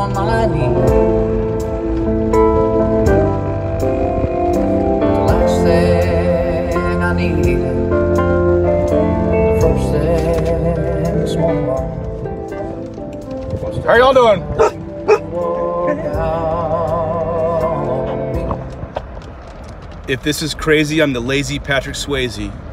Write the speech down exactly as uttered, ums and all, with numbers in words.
on my knees. The last thing I need, the first thing this morning. How y'all doing? If this is crazy, I'm the lazy Patrick Swayze.